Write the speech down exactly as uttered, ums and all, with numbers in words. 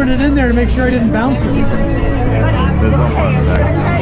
throwing it in there to make sure I didn't bounce it. Yeah, there's no more of that.